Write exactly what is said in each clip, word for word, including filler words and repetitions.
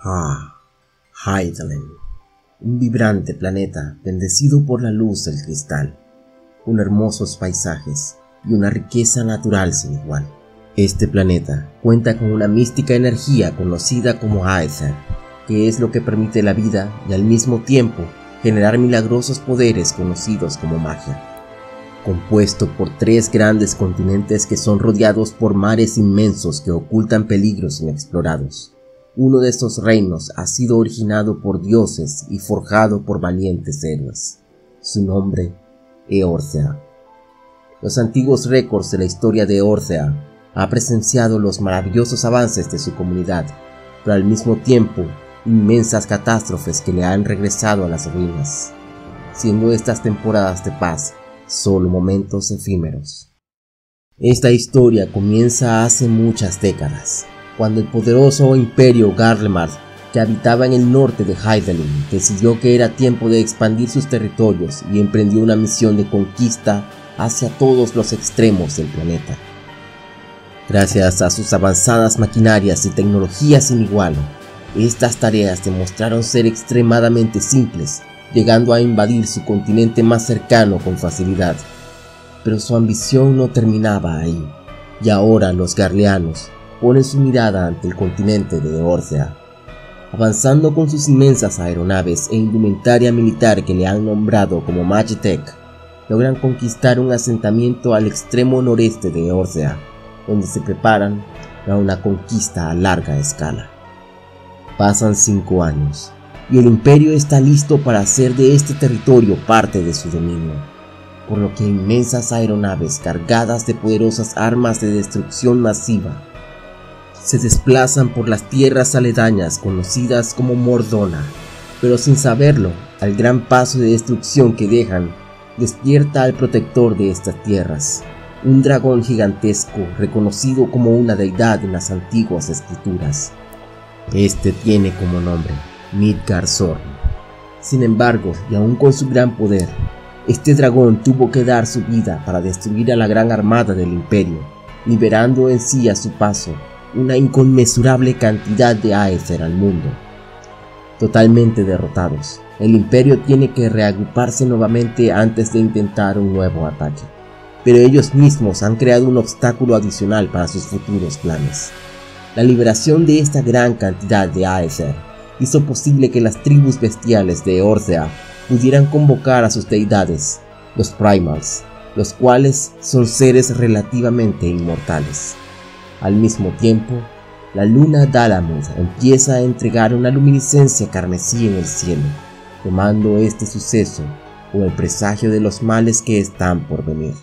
Ah, Hydaelyn, un vibrante planeta bendecido por la luz del cristal, con hermosos paisajes y una riqueza natural sin igual. Este planeta cuenta con una mística energía conocida como Aether, que es lo que permite la vida y al mismo tiempo generar milagrosos poderes conocidos como magia. Compuesto por tres grandes continentes que son rodeados por mares inmensos que ocultan peligros inexplorados. Uno de estos reinos ha sido originado por dioses y forjado por valientes héroes. Su nombre, Eorzea. Los antiguos récords de la historia de Eorzea ha presenciado los maravillosos avances de su comunidad, pero al mismo tiempo inmensas catástrofes que le han regresado a las ruinas, siendo estas temporadas de paz solo momentos efímeros. Esta historia comienza hace muchas décadas, cuando el poderoso imperio Garlemald, que habitaba en el norte de Hydaelyn, decidió que era tiempo de expandir sus territorios y emprendió una misión de conquista hacia todos los extremos del planeta. Gracias a sus avanzadas maquinarias y tecnología sin igual, estas tareas demostraron ser extremadamente simples, llegando a invadir su continente más cercano con facilidad. Pero su ambición no terminaba ahí, y ahora los Garleanos ponen su mirada ante el continente de Eorzea. Avanzando con sus inmensas aeronaves e indumentaria militar que le han nombrado como Magitech, logran conquistar un asentamiento al extremo noreste de Eorzea, donde se preparan para una conquista a larga escala. Pasan cinco años, y el imperio está listo para hacer de este territorio parte de su dominio, por lo que inmensas aeronaves cargadas de poderosas armas de destrucción masiva se desplazan por las tierras aledañas conocidas como Mor-Dhona, pero sin saberlo, al gran paso de destrucción que dejan, despierta al protector de estas tierras, un dragón gigantesco reconocido como una deidad en las antiguas escrituras. Este tiene como nombre Midgardsormr. Sin embargo, y aún con su gran poder, este dragón tuvo que dar su vida para destruir a la gran armada del imperio, liberando en sí a su paso una inconmensurable cantidad de Aether al mundo. Totalmente derrotados, el imperio tiene que reagruparse nuevamente antes de intentar un nuevo ataque, pero ellos mismos han creado un obstáculo adicional para sus futuros planes. La liberación de esta gran cantidad de Aether hizo posible que las tribus bestiales de Eorzea pudieran convocar a sus deidades, los Primals, los cuales son seres relativamente inmortales. Al mismo tiempo, la luna Dalamud empieza a entregar una luminiscencia carmesí en el cielo, tomando este suceso como el presagio de los males que están por venir.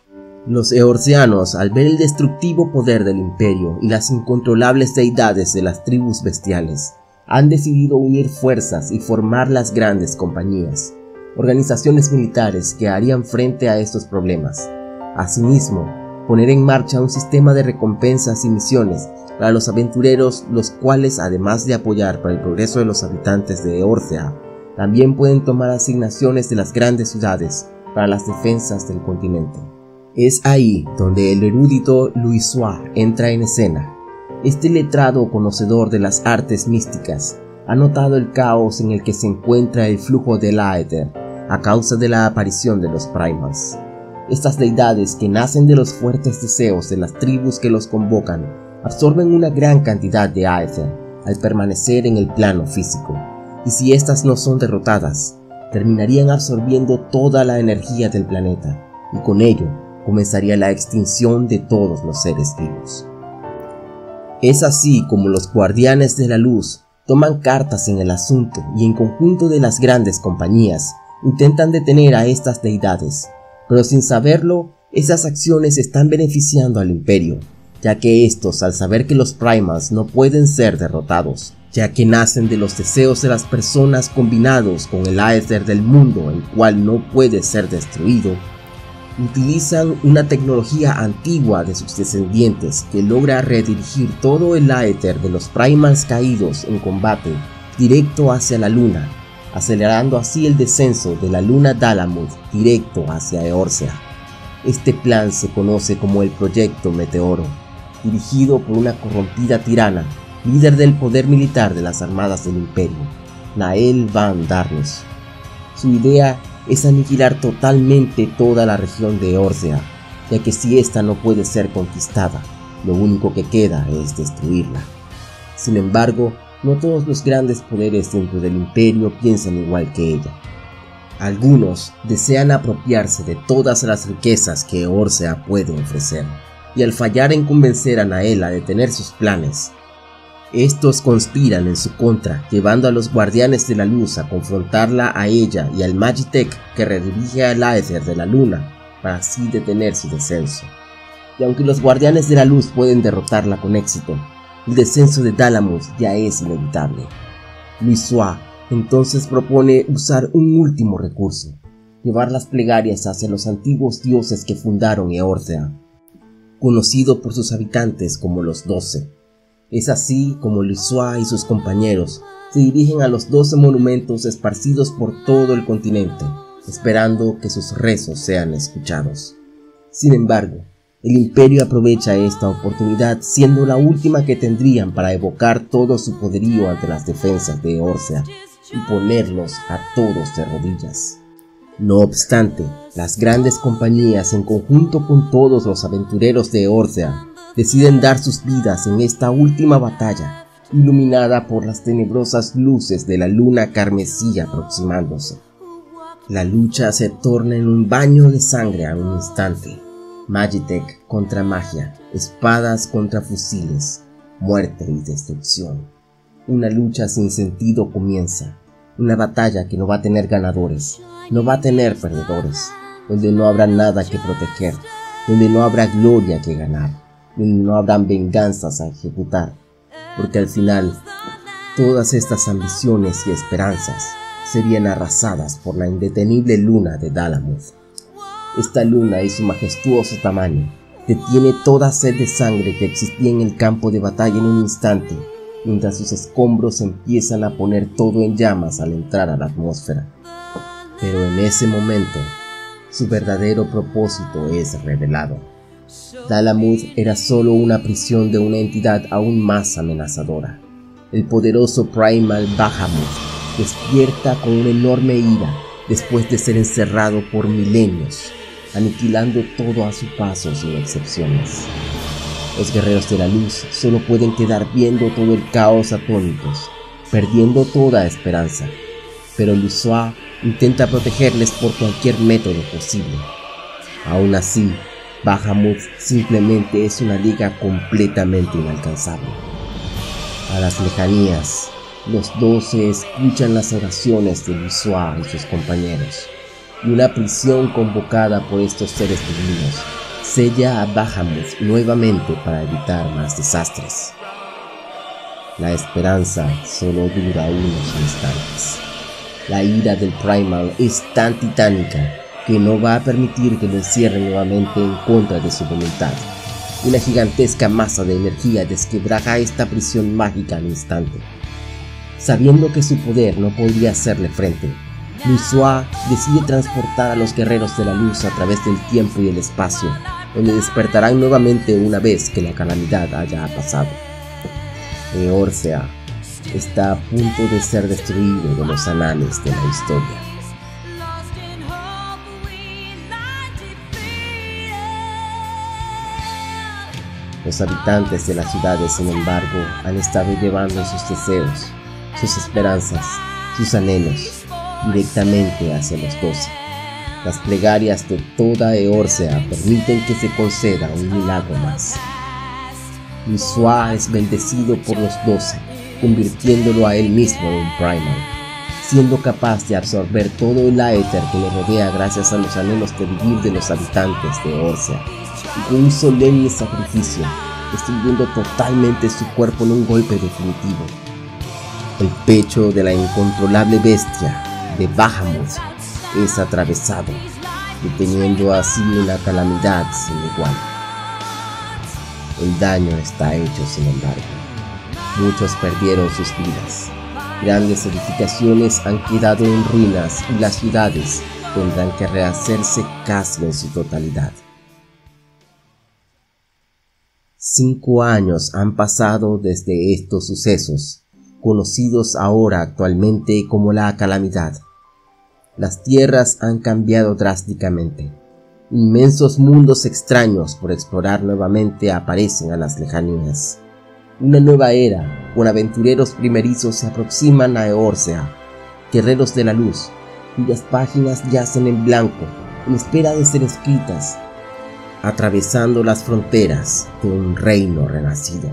Los eorzeanos, al ver el destructivo poder del imperio y las incontrolables deidades de las tribus bestiales, han decidido unir fuerzas y formar las grandes compañías, organizaciones militares que harían frente a estos problemas. Asimismo, poner en marcha un sistema de recompensas y misiones para los aventureros, los cuales, además de apoyar para el progreso de los habitantes de Eorzea, también pueden tomar asignaciones de las grandes ciudades para las defensas del continente. Es ahí donde el erudito Louisoix entra en escena. Este letrado conocedor de las artes místicas ha notado el caos en el que se encuentra el flujo del Aether a causa de la aparición de los Primals. Estas deidades, que nacen de los fuertes deseos de las tribus que los convocan, absorben una gran cantidad de Aether al permanecer en el plano físico, y si estas no son derrotadas, terminarían absorbiendo toda la energía del planeta, y con ello comenzaría la extinción de todos los seres vivos. Es así como los guardianes de la luz toman cartas en el asunto y en conjunto de las grandes compañías intentan detener a estas deidades, pero sin saberlo, esas acciones están beneficiando al imperio, ya que estos, al saber que los Primals no pueden ser derrotados, ya que nacen de los deseos de las personas combinados con el Aether del mundo, el cual no puede ser destruido, utilizan una tecnología antigua de sus descendientes que logra redirigir todo el Aether de los Primals caídos en combate directo hacia la luna, acelerando así el descenso de la luna Dalamud directo hacia Eorzea. Este plan se conoce como el Proyecto Meteoro, dirigido por una corrompida tirana líder del poder militar de las armadas del Imperio, Nael van Darnus. Su idea es aniquilar totalmente toda la región de Eorzea, ya que si ésta no puede ser conquistada, lo único que queda es destruirla. Sin embargo, no todos los grandes poderes dentro del Imperio piensan igual que ella. Algunos desean apropiarse de todas las riquezas que Eorzea puede ofrecer, y al fallar en convencer a Nael a detener sus planes, estos conspiran en su contra, llevando a los Guardianes de la Luz a confrontarla a ella y al Magitek que redirige al Aether de la Luna para así detener su descenso. Y aunque los Guardianes de la Luz pueden derrotarla con éxito, el descenso de Dalamud ya es inevitable. Louisoix entonces propone usar un último recurso, llevar las plegarias hacia los antiguos dioses que fundaron Eorzea, conocido por sus habitantes como los Doce. Es así como Louisoix y sus compañeros se dirigen a los doce monumentos esparcidos por todo el continente, esperando que sus rezos sean escuchados. Sin embargo, el Imperio aprovecha esta oportunidad, siendo la última que tendrían para evocar todo su poderío ante las defensas de Eorzea y ponerlos a todos de rodillas. No obstante, las grandes compañías, en conjunto con todos los aventureros de Eorzea, deciden dar sus vidas en esta última batalla, iluminada por las tenebrosas luces de la luna carmesí aproximándose. La lucha se torna en un baño de sangre a un instante. Magitek contra magia, espadas contra fusiles, muerte y destrucción. Una lucha sin sentido comienza, una batalla que no va a tener ganadores, no va a tener perdedores, donde no habrá nada que proteger, donde no habrá gloria que ganar, donde no habrán venganzas a ejecutar, porque al final todas estas ambiciones y esperanzas serían arrasadas por la indetenible luna de Dalamud. Esta luna y su majestuoso tamaño detiene toda sed de sangre que existía en el campo de batalla en un instante, mientras sus escombros empiezan a poner todo en llamas al entrar a la atmósfera. Pero en ese momento, su verdadero propósito es revelado. Dalamud era solo una prisión de una entidad aún más amenazadora. El poderoso Primal Bahamut despierta con una enorme ira después de ser encerrado por milenios, aniquilando todo a su paso sin excepciones. Los guerreros de la luz solo pueden quedar viendo todo el caos atónitos, perdiendo toda esperanza, pero Louisoix intenta protegerles por cualquier método posible. Aún así, Bahamut simplemente es una liga completamente inalcanzable. A las lejanías, los doce escuchan las oraciones de Louisoix y sus compañeros, y una prisión convocada por estos seres divinos sella a Bahamut nuevamente para evitar más desastres. La esperanza solo dura unos instantes. La ira del Primal es tan titánica que no va a permitir que lo encierren nuevamente en contra de su voluntad. Una gigantesca masa de energía desquebraja esta prisión mágica al instante. Sabiendo que su poder no podría hacerle frente, Louisoix decide transportar a los guerreros de la luz a través del tiempo y el espacio, donde despertarán nuevamente una vez que la calamidad haya pasado. Eorzea está a punto de ser destruido de los anales de la historia. Los habitantes de las ciudades, sin embargo, han estado llevando sus deseos, sus esperanzas, sus anhelos directamente hacia los doce. Las plegarias de toda Eorzea permiten que se conceda un milagro más. Louisoix es bendecido por los doce, convirtiéndolo a él mismo en un Primal, siendo capaz de absorber todo el Aether que le rodea gracias a los anhelos de vivir de los habitantes de Eorzea, y con un solemne sacrificio, destruyendo totalmente su cuerpo en un golpe definitivo. El pecho de la incontrolable bestia de Bahamut es atravesado, deteniendo así una calamidad sin igual. El daño está hecho, sin embargo. Muchos perdieron sus vidas. Grandes edificaciones han quedado en ruinas y las ciudades tendrán que rehacerse casi en su totalidad. Cinco años han pasado desde estos sucesos, conocidos ahora actualmente como la calamidad. Las tierras han cambiado drásticamente. Inmensos mundos extraños por explorar nuevamente aparecen a las lejanías. Una nueva era, con aventureros primerizos se aproximan a Eorzea, guerreros de la luz, cuyas páginas yacen en blanco, en espera de ser escritas, atravesando las fronteras de un reino renacido.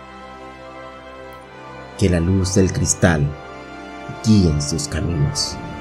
Que la luz del cristal guíe en sus caminos.